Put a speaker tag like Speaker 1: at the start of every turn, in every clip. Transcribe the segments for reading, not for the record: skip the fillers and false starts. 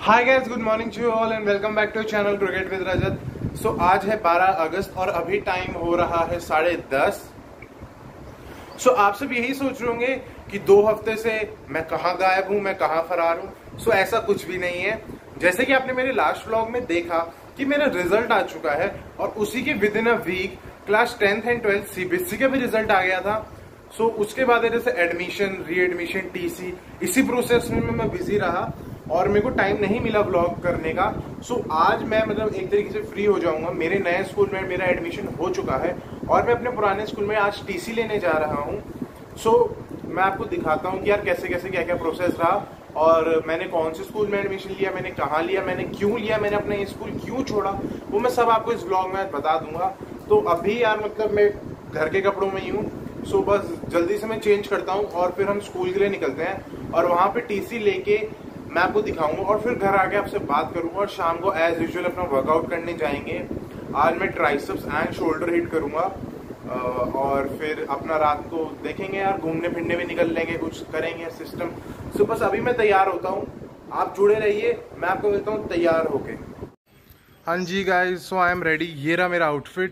Speaker 1: Hi guys, good morning to you all and welcome back to channel cricket with Rajat. So आज है 12 अगस्त और अभी time हो रहा है 10:30। सो आप सब यही सोच रहे होंगे कि 2 हफ्ते से मैं कहाँ गायब हूँ, मैं कहाँ फरार हूँ। सो ऐसा कुछ भी नहीं है। जैसे कि आपने मेरे लास्ट व्लॉग में देखा कि मेरा रिजल्ट आ चुका है और उसी के within a week class 10th and 12th CBSE का भी रिजल्ट आ गया था। सो उसके बाद जैसे एडमिशन, री एडमिशन, टीसी, इसी प्रोसेस में मैं बिजी रहा और मेरे को टाइम नहीं मिला व्लॉग करने का। सो आज मैं एक तरीके से फ्री हो जाऊंगा। मेरे नए स्कूल में मेरा एडमिशन हो चुका है और मैं अपने पुराने स्कूल में आज टीसी लेने जा रहा हूँ। सो मैं आपको दिखाता हूँ कि यार कैसे कैसे क्या क्या प्रोसेस रहा और मैंने कौन से स्कूल में एडमिशन लिया, मैंने कहाँ लिया, मैंने क्यों लिया, मैंने अपना ये स्कूल क्यों छोड़ा, वो मैं सब आपको इस व्लॉग में बता दूंगा। तो अभी यार मैं घर के कपड़ों में ही हूँ। सो बस जल्दी से मैं चेंज करता हूँ और फिर हम स्कूल के लिए निकलते हैं और वहाँ पे टीसी लेके मैं आपको दिखाऊंगा और फिर घर आके आपसे बात करूंगा और शाम को एज यूजुअल अपना वर्कआउट करने जाएंगे। आज मैं ट्राइसेप्स एंड शोल्डर हिट करूंगा और फिर अपना रात को देखेंगे यार, घूमने फिरने भी निकल लेंगे, कुछ करेंगे सिस्टम। सो बस अभी मैं तैयार होता हूँ, आप जुड़े रहिए, मैं आपको देता हूँ तैयार होके। हाँ जी guys, so I am ready. ये रहा मेरा आउटफिट,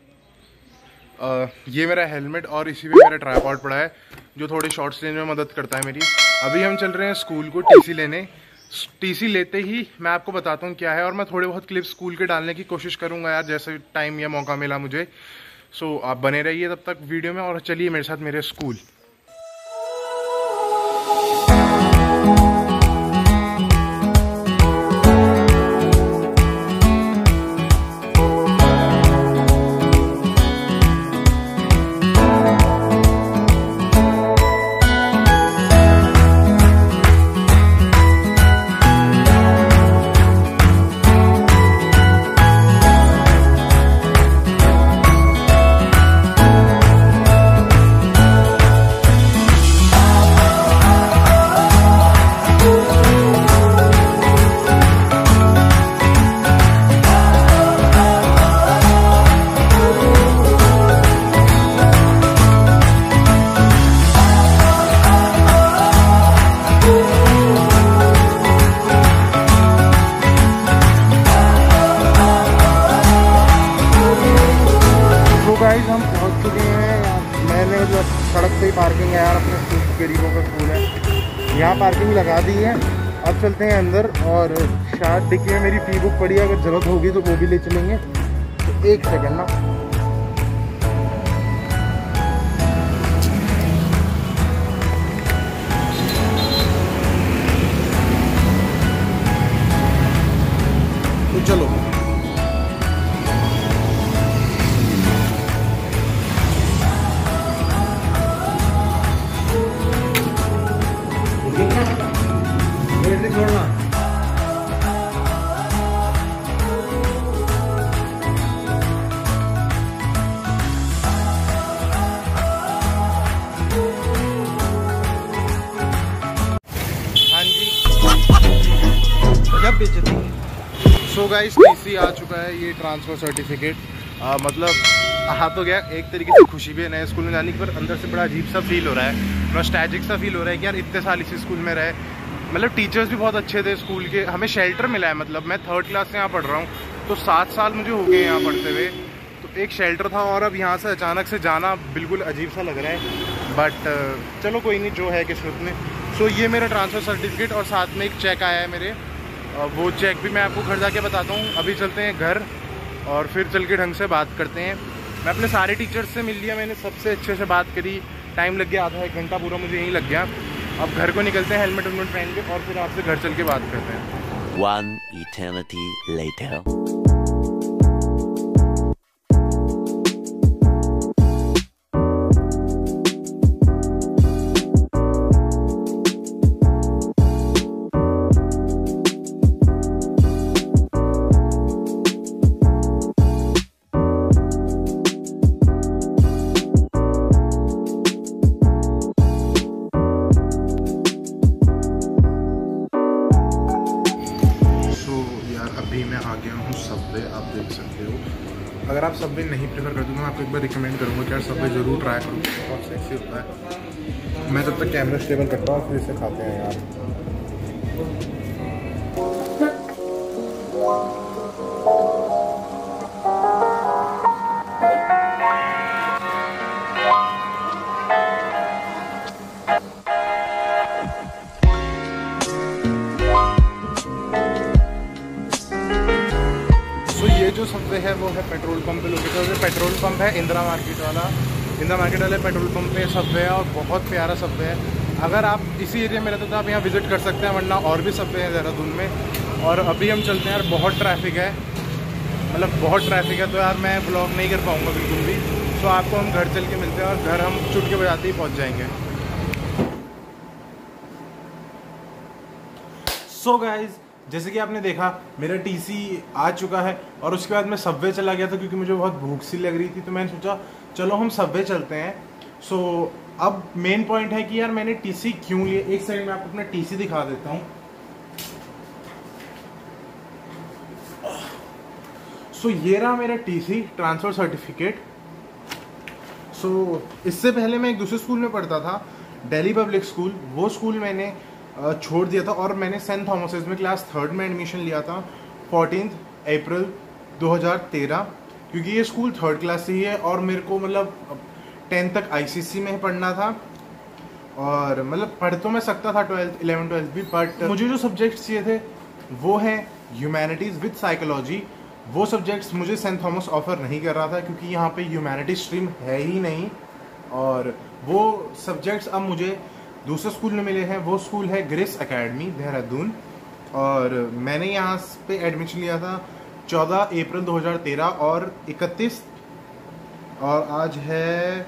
Speaker 1: ये मेरा हेलमेट और इसी पे मेरा ट्राइपॉड पड़ा है जो थोड़े शॉर्ट्स लेने में मदद करता है मेरी। अभी हम चल रहे हैं स्कूल को टीसी लेने। टीसी लेते ही मैं आपको बताता हूँ क्या है और मैं थोड़े बहुत क्लिप्स स्कूल के डालने की कोशिश करूँगा यार, जैसे टाइम या मौका मिला मुझे। सो आप बने रहिए तब तक वीडियो में और चलिए मेरे साथ मेरे स्कूल। हम पहुंच चुके हैं। मैंने सड़क पे ही पार्किंग है यार, अपने स्कूल गरीबों का स्कूल है, यहाँ पार्किंग लगा दी है। अब चलते हैं अंदर और शायद डिक्की में मेरी फी बुक पड़ी है, अगर ज़रूरत होगी तो वो भी ले चलेंगे। तो एक सेकंड ना। तो चलो छोड़ना। हाँ जी, जब बेचती। सो गाइस, टीसी आ चुका है, ये ट्रांसफर सर्टिफिकेट। मतलब आ तो गया, एक तरीके से खुशी भी है नए स्कूल में जाने की, पर अंदर से बड़ा अजीब सा फील हो रहा है, नॉस्टैल्जिक सा फील हो रहा है कि यार इतने साल इसी स्कूल में रहे। मतलब टीचर्स भी बहुत अच्छे थे स्कूल के, हमें शेल्टर मिला है। मतलब मैं 3rd क्लास से यहाँ पढ़ रहा हूँ तो 7 साल मुझे हो गए यहाँ पढ़ते हुए। तो एक शेल्टर था और अब यहाँ से अचानक से जाना बिल्कुल अजीब सा लग रहा है, बट चलो कोई नहीं, जो है किस्मत में। सो ये मेरा ट्रांसफ़र सर्टिफिकेट और साथ में एक चेक आया है मेरे, वो चेक भी मैं आपको घर जाके बताता हूँ। अभी चलते हैं घर और फिर चल के ढंग से बात करते हैं। मैं अपने सारे टीचर्स से मिल लिया, मैंने सबसे अच्छे से बात करी। टाइम लग गया, आधा 1 घंटा पूरा मुझे यहीं लग गया। अब घर को निकलते हैं हेलमेट वेलमेट पहन के और फिर आपसे घर चल के बात करते हैं।
Speaker 2: 1 eternity later.
Speaker 1: सबवे आप देख सकते हो। अगर आप सबवे नहीं प्रेफर करते तो मैं आपको एक बार रिकमेंड करूँगा कि यार सबवे ज़रूर ट्राई करूँ, बहुत सेक्सी होता है। मैं तब तक कैमरा स्टेबल करता हूँ फिर इसे खाते हैं यार। तो ये जो सबवे है वो है पेट्रोल पंप पे लोकेटेड है। पेट्रोल पंप है इंदिरा मार्केट वाले पेट्रोल पंप पे सबवे है और बहुत प्यारा सबवे है। अगर आप इसी एरिया में रहते तो आप यहाँ विजिट कर सकते हैं, वरना और भी सबवे हैं देहरादून में। और अभी हम चलते हैं यार, बहुत ट्रैफिक है, मतलब बहुत ट्रैफिक है, तो यार मैं ब्लॉग नहीं कर पाऊँगा बिल्कुल भी। तो आपको हम घर चल के मिलते हैं और घर हम चुटके बजाते ही पहुँच जाएंगे। सो गाइज, जैसे कि आपने देखा मेरा टीसी आ चुका है और उसके बाद मैं सबवे चला गया था क्योंकि मुझे बहुत भूख सी लग रही थी। तो मैंने सोचा चलो हम सबवे चलते हैं। सो अब मेन पॉइंट है कि यार मैंने टीसी क्यों लिया। एक सेकंड में आपको अपना टीसी दिखा देता हूँ। सो ये रहा मेरा टीसी, ट्रांसफर सर्टिफिकेट। सो इससे पहले मैं एक दूसरे स्कूल में पढ़ता था, दिल्ली पब्लिक स्कूल। वो स्कूल मैंने छोड़ दिया था और मैंने सेंट थॉमसेस में क्लास 3rd में एडमिशन लिया था 14 अप्रैल 2013, क्योंकि ये स्कूल 3rd क्लास से ही है और मेरे को मतलब 10th तक आईसीएसई में पढ़ना था। और मतलब पढ़ तो मैं सकता था 12th 11th 12th भी, बट मुझे जो सब्जेक्ट्स चाहिए थे वो हैं ह्यूमैनिटीज़ विद साइकोलॉजी। वो सब्जेक्ट्स मुझे सेंट थॉमस ऑफर नहीं कर रहा था क्योंकि यहाँ पे ह्यूमैनिटीज स्ट्रीम है ही नहीं। और वो सब्जेक्ट्स अब मुझे दूसरे स्कूल में मिले हैं। वो स्कूल है ग्रेस एकेडमी देहरादून और मैंने यहाँ पे एडमिशन लिया था 14 अप्रैल 2013 और 31 और आज है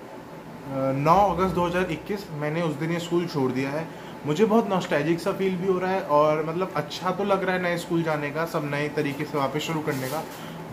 Speaker 1: 9 अगस्त 2021 मैंने उस दिन ये स्कूल छोड़ दिया है। मुझे बहुत नॉस्टैल्जिक सा फील भी हो रहा है और मतलब अच्छा तो लग रहा है नए स्कूल जाने का, सब नए तरीके से वापस शुरू करने का।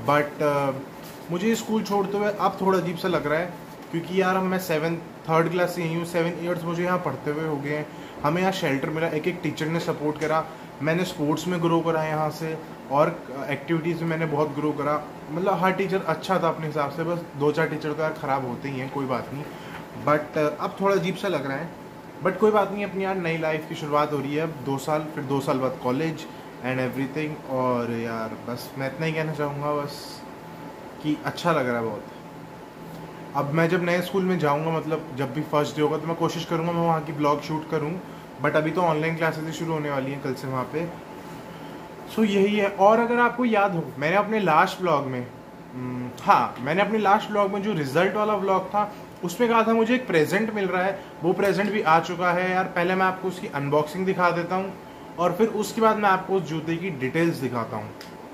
Speaker 1: बट मुझे ये स्कूल छोड़ते हुए अब थोड़ा अजीब सा लग रहा है क्योंकि यार मैं 3rd क्लास से यहीं हूँ, 7 ईयर्स मुझे यहाँ पढ़ते हुए हो गए हैं। हमें यहाँ शेल्टर मिला, एक टीचर ने सपोर्ट करा, मैंने स्पोर्ट्स में ग्रो करा यहाँ से और एक्टिविटीज़ में मैंने बहुत ग्रो करा। मतलब हर टीचर अच्छा था अपने हिसाब से, बस 2-4 टीचर तो यार ख़राब होते ही हैं, कोई बात नहीं। बट अब थोड़ा अजीब सा लग रहा है, बट कोई बात नहीं। अपनी यार नई लाइफ की शुरुआत हो रही है अब 2 साल, फिर 2 साल बाद कॉलेज एंड एवरीथिंग। और यार बस मैं इतना ही कहना चाहूँगा बस कि अच्छा लग रहा है बहुत। अब मैं जब नए स्कूल में जाऊंगा, मतलब जब भी फर्स्ट डे होगा, तो मैं कोशिश करूंगा मैं वहाँ की ब्लॉग शूट करूँ। बट अभी तो ऑनलाइन क्लासेस ही शुरू होने वाली हैं कल से वहाँ पे। सो यही है। और अगर आपको याद हो, मैंने अपने लास्ट ब्लॉग में मैंने अपने लास्ट ब्लॉग में जो रिजल्ट वाला ब्लॉग था उसमें कहा था मुझे एक प्रेजेंट मिल रहा है। वो प्रेजेंट भी आ चुका है यार। पहले मैं आपको उसकी अनबॉक्सिंग दिखा देता हूँ और फिर उसके बाद मैं आपको उस जूते की डिटेल्स दिखाता हूँ।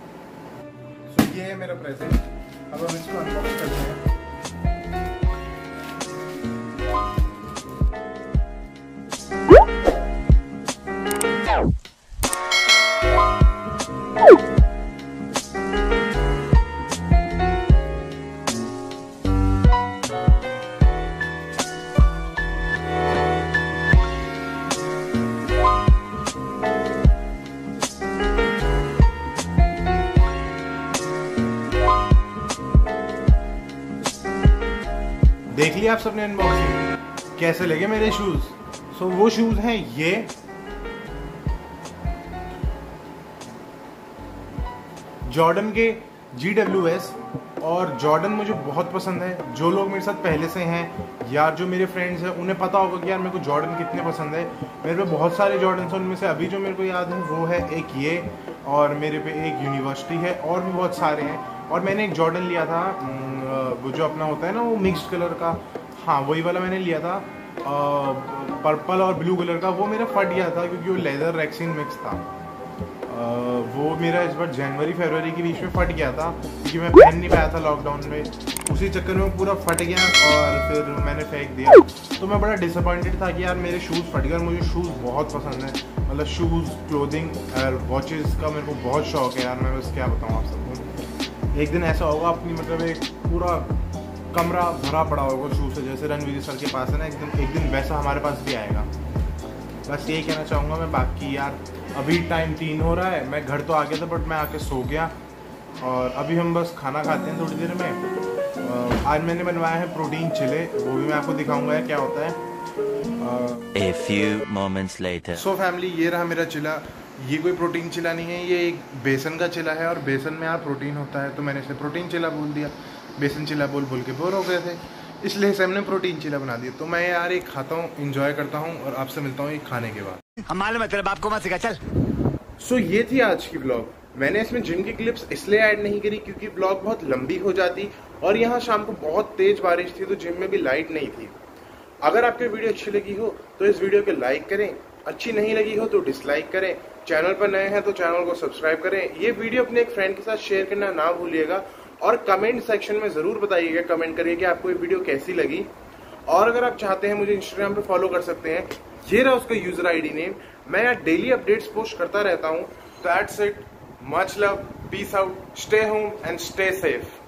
Speaker 1: सो ये है मेरा प्रेजेंट। अब हम इसको अनबॉक्स करते हैं। देख लिया आप सबने अनबॉक्सिंग, कैसे लगे मेरे शूज। सो वो शूज हैं ये, जॉर्डन के GWS। और जॉर्डन मुझे बहुत पसंद है। जो लोग मेरे साथ पहले से हैं यार, जो मेरे फ्रेंड्स हैं, उन्हें पता होगा कि यार मेरे को जॉर्डन कितने पसंद है। मेरे पे बहुत सारे जॉर्डन हैं, उनमें से अभी जो मेरे को याद है वो है एक ये, और मेरे पे एक यूनिवर्सिटी है, और भी बहुत सारे हैं। और मैंने एक जॉर्डन लिया था, वो जो अपना होता है ना वो मिक्स्ड कलर का, हाँ वही वाला मैंने लिया था, पर्पल और ब्लू कलर का। वो मेरा फट गया था क्योंकि वो लेदर रेक्सिन मिक्स था। वो मेरा इस बार जनवरी फरवरी के बीच में फट गया था क्योंकि मैं पहन नहीं पाया था लॉकडाउन में। उसी चक्कर में पूरा फट गया और फिर मैंने फेंक दिया। तो मैं बड़ा डिसअपॉइंटेड था कि यार मेरे शूज़ फट गए। और मुझे शूज़ बहुत पसंद है, मतलब शूज़, क्लोथिंग और वॉचेस का मेरे को बहुत शौक है यार। मैं बस क्या बताऊँ आप सबको। एक दिन ऐसा होगा अपनी मतलब एक पूरा कमरा भरा पड़ा होगा शूज़ से, जैसे रणवीर सर के पास है ना, एक दिन वैसा हमारे पास भी आएगा। बस यही कहना चाहूँगा मैं। बाकी यार अभी टाइम 3 हो रहा है, मैं घर तो आ गया था बट मैं आके सो गया। और अभी हम बस खाना खाते हैं थोड़ी देर में। आज मैंने बनवाया है प्रोटीन चिले, वो भी मैं आपको दिखाऊंगा क्या होता है।
Speaker 2: A few moments later.
Speaker 1: So family, ये रहा मेरा चिला। ये कोई प्रोटीन चिला नहीं है, ये एक बेसन का चिला है और बेसन में यार प्रोटीन होता है, तो मैंने इसे प्रोटीन चिला बोल दिया। बेसन चिला बोल बोल के बोर हो गए थे, इसलिए से हमने प्रोटीन चिला बना दिया। तो मैं यार एक खाता हूँ, इंजॉय करता हूँ और आपसे मिलता हूँ एक खाने के बाद।
Speaker 3: हम मालूम है तेरे बाप को मत सिखा, चल।
Speaker 1: सो ये थी आज की व्लॉग। मैंने इसमें जिम की क्लिप्स इसलिए ऐड नहीं करी क्योंकि व्लॉग बहुत लंबी हो जाती और यहाँ शाम को बहुत तेज बारिश थी तो जिम में भी लाइट नहीं थी। अगर आपको वीडियो अच्छी लगी हो तो इस वीडियो को लाइक करें, अच्छी नहीं लगी हो तो डिसलाइक करें। चैनल पर नए हैं तो चैनल को सब्सक्राइब करें। ये वीडियो अपने एक फ्रेंड के साथ शेयर करना ना भूलिएगा और कमेंट सेक्शन में जरूर बताइएगा, कमेंट करिए कि आपको ये वीडियो कैसी लगी। और अगर आप चाहते हैं मुझे इंस्टाग्राम पे फॉलो कर सकते हैं, ये रहा उसका यूजर आईडी नेम। मैं यहाँ डेली अपडेट्स पोस्ट करता रहता हूँ। That's it, much love, peace out, stay home and stay safe.